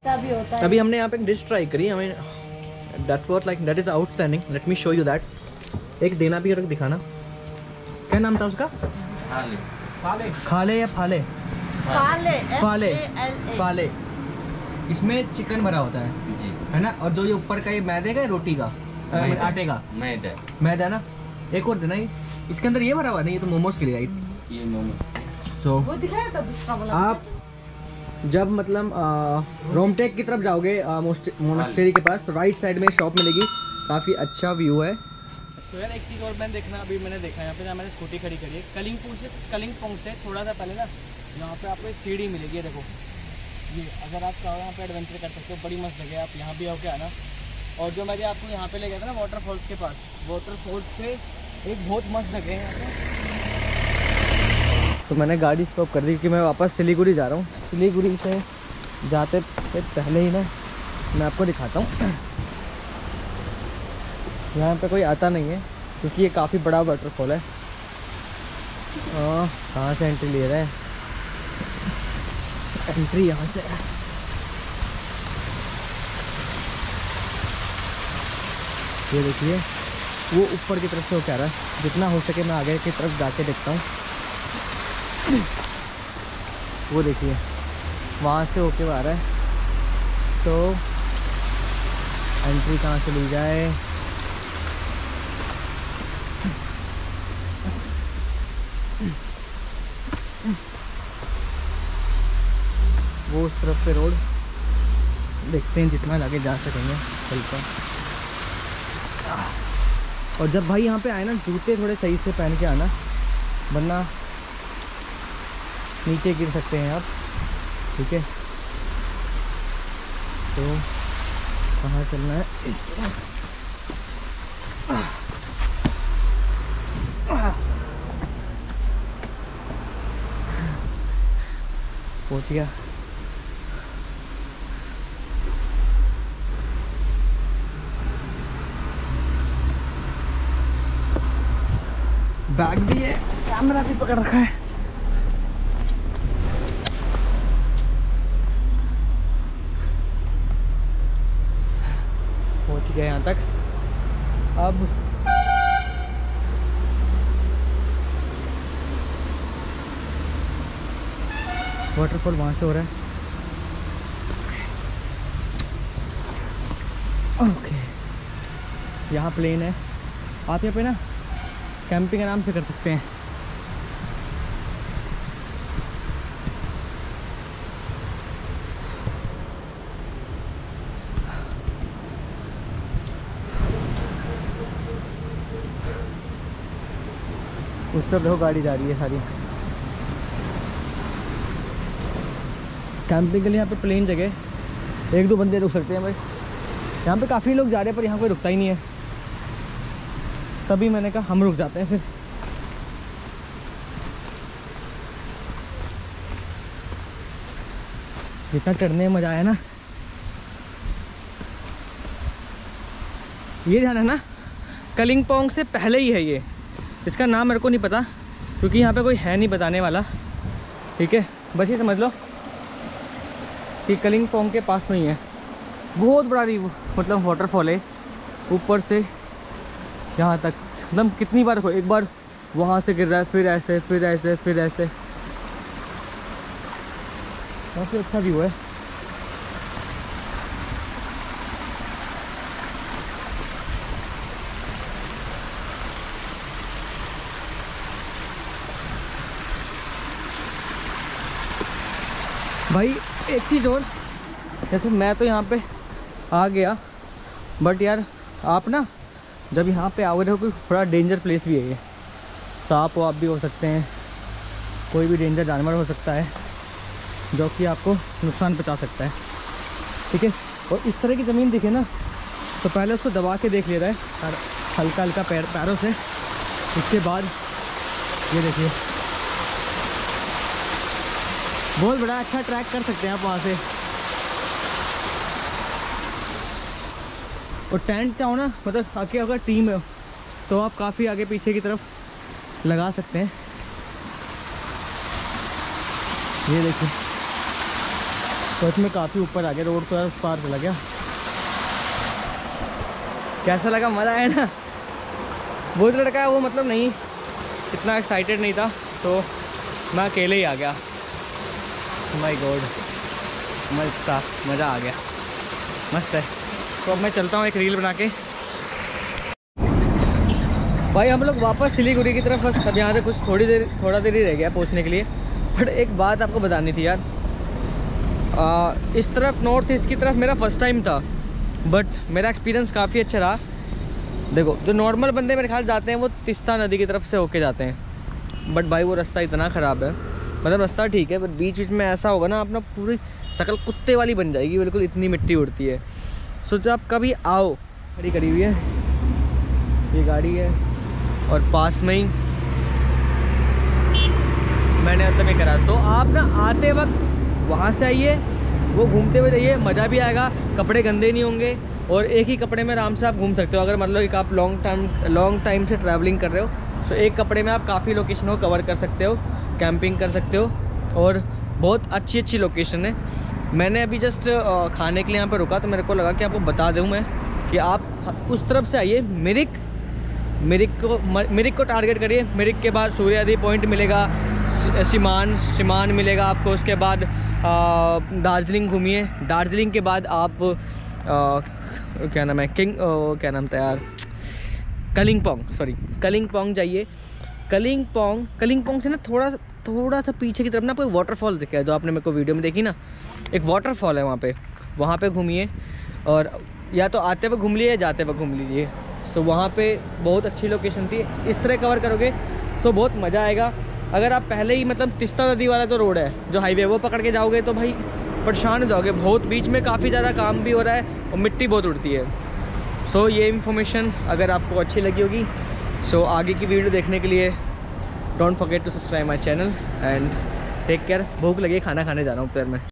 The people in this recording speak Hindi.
होता है। अभी हमने यहाँ पे एक डिश ट्राई करी, हमें that is outstanding. Let me show you that. एक देना भी और एक दिखाना। क्या नाम था उसका? खाले या फाले? फाले। फाले। इसमें चिकन भरा होता है जी, है ना। और जो ये ऊपर का ये मैदे का रोटी का आटे का मैदा ना। एक और देना, ये इसके अंदर ये भरा हुआ नहीं, ये तो मोमोज के लिए आई। ये मोमोज सो वो दिखाया था आप जब मतलब रोमटेक की तरफ जाओगे मोनेस्ट्री के पास, राइट साइड में शॉप मिलेगी, काफ़ी अच्छा व्यू है। तो यार एक चीज़ और मैंने देखना, अभी मैंने देखा यहाँ पे जहाँ मैंने स्कूटी खड़ी करी है, कलिंगपोंग से थोड़ा सा पहले ना यहाँ पे आपको एक सीढ़ी मिलेगी। देखो ये, अगर आप चाहो यहाँ पे एडवेंचर कर सकते हो, बड़ी मस्त जगह है, आप यहाँ भी आओगे आना। और जो मैं आपको यहाँ पे ले गया था ना वाटरफॉल्स के पास, वाटरफॉल्स से एक बहुत मस्त जगह है यहाँ पे। तो मैंने गाड़ी स्टॉप कर दी क्योंकि मैं वापस सिलीगुड़ी जा रहा हूँ। सिलीगुड़ी से जाते से पहले ही ना मैं आपको दिखाता हूँ, यहाँ पे कोई आता नहीं है क्योंकि ये काफ़ी बड़ा वाटरफॉल है। कहाँ से एंट्री ले रहा है? एंट्री यहाँ से है। ये देखिए वो ऊपर की तरफ से वो कह रहा है, जितना हो सके मैं आगे की तरफ जाके देखता हूँ। वो देखिए वहाँ से होके आ रहा है। तो एंट्री कहाँ से ली जाए? वो उस तरफ से रोड, देखते हैं जितना आगे जा सकेंगे चलकर। और जब भाई यहाँ पे आए ना, जूते थोड़े सही से पहन के आना, वरना नीचे गिर सकते हैं आप, ठीक है। तो कहाँ चलना है? इस तरफ। पहुँच गया। बैग भी है, कैमरा भी पकड़ रखा है। पहुंच गए यहाँ तक। अब वाटरफॉल वहाँ से हो रहा है। ओके, यहाँ प्लेन है। आप यहाँ पे ना कैंपिंग आराम से कर सकते हैं। उस तरफ देखो गाड़ी जा रही है सारी। कैंपिंग के लिए यहाँ पे प्लेन जगह, एक दो बंदे रुक सकते हैं भाई। यहाँ पे काफ़ी लोग जा रहे हैं पर यहाँ कोई रुकता ही नहीं है, तभी मैंने कहा हम रुक जाते हैं। फिर जितना चढ़ने में मज़ा आया ना, ये ध्यान है ना, कलिंगपोंग से पहले ही है ये। इसका नाम मेरे को नहीं पता क्योंकि यहाँ पे कोई है नहीं बताने वाला, ठीक है। बस ये समझ लो कि कलिंगपोंग के पास में ही है। बहुत बड़ा मतलब वाटरफॉल है, ऊपर से यहाँ तक। मतलब कितनी बार, एक बार वहाँ से गिर रहा है, फिर ऐसे, फिर ऐसे, फिर ऐसे। काफ़ी अच्छा व्यू है। भाई एक चीज़ और, जैसे मैं तो यहाँ पे आ गया, बट यार आप ना जब यहाँ पे आओगे देखो कोई थोड़ा डेंजर प्लेस भी है ये। सांप वाप भी हो सकते हैं, कोई भी डेंजर जानवर हो सकता है जो कि आपको नुकसान पहुँचा सकता है, ठीक है। और इस तरह की ज़मीन दिखे ना तो पहले उसको दबा के देख ले रहा है हल्का हल्का पैरों से। उसके बाद ये देखिए बहुत बड़ा अच्छा ट्रैक कर सकते हैं आप वहाँ से। और टेंट चाहो ना, मतलब आगे अगर टीम है तो आप काफ़ी आगे पीछे की तरफ लगा सकते हैं। ये देखिए तो इसमें काफ़ी ऊपर आ गया, रोड तो यार पार चला गया। कैसा लगा? मज़ा आया ना? वो जो लड़का है वो मतलब नहीं इतना एक्साइटेड नहीं था, तो मैं अकेले ही आ गया। माय गॉड, मज़ा आ गया, मस्त है। तो अब मैं चलता हूँ एक रील बना के। भाई हम लोग वापस सिलीगुड़ी की तरफ, बस अब यहाँ से कुछ थोड़ा देर ही रह गया पहुँचने के लिए। बट एक बात आपको बतानी थी यार, इस तरफ नॉर्थ ईस्ट की तरफ मेरा फर्स्ट टाइम था, बट मेरा एक्सपीरियंस काफ़ी अच्छा रहा। देखो जो नॉर्मल बंदे मेरे ख्याल जाते हैं वो तीस्ता नदी की तरफ से होके जाते हैं, बट भाई वो रास्ता इतना ख़राब है, मतलब रास्ता ठीक है बट बीच बीच में ऐसा होगा ना अपना पूरी शकल कुत्ते वाली बन जाएगी बिल्कुल, इतनी मिट्टी उड़ती है। सोचो आप कभी आओ, खड़ी करी हुई है ये गाड़ी है, और पास में ही मैंने मतलब ये करा। तो आप ना आते वक्त वहाँ से आइए, वो घूमते हुए जाइए, मज़ा भी आएगा, कपड़े गंदे नहीं होंगे, और एक ही कपड़े में आराम से आप घूम सकते हो। अगर मतलब कि आप लॉन्ग टाइम से ट्रैवलिंग कर रहे हो तो एक कपड़े में आप काफ़ी लोकेशन को कवर कर सकते हो, कैंपिंग कर सकते हो, और बहुत अच्छी लोकेशन है। मैंने अभी जस्ट खाने के लिए यहाँ पर रुका, तो मेरे को लगा कि आपको बता दूँ मैं कि आप उस तरफ से आइए, मिरिक को टारगेट करिए। मिरिक के बाद सूर्यादी पॉइंट मिलेगा, सिमान मिलेगा आपको, उसके बाद दार्जिलिंग घूमिए। दार्जिलिंग के बाद आप क्या नाम है, क्या नाम था यार, कलिंगपोंग जाइए। कलिंगपोंग से ना थोड़ा सा पीछे की तरफ ना कोई वाटरफॉल दिखा है, जो आपने मेरे को वीडियो में देखी ना, एक वाटरफॉल है वहाँ पे घूमिए, और या तो आते हुए घूम लीजिए या जाते हुए घूम लीजिए। सो वहाँ पे बहुत अच्छी लोकेशन थी, इस तरह कवर करोगे सो बहुत मज़ा आएगा। अगर आप पहले ही मतलब तीस्ता नदी वाला जो रोड है, जो हाईवे, वो पकड़ के जाओगे तो भाई परेशान हो जाओगे बहुत, बीच में काफ़ी ज़्यादा काम भी हो रहा है और मिट्टी बहुत उड़ती है। सो ये इन्फॉर्मेशन अगर आपको अच्छी लगी होगी, सो आगे की वीडियो देखने के लिए don't forget to subscribe my channel and take care. भूख लगी, खाना खाने जा रहा हूँ फिर मैं।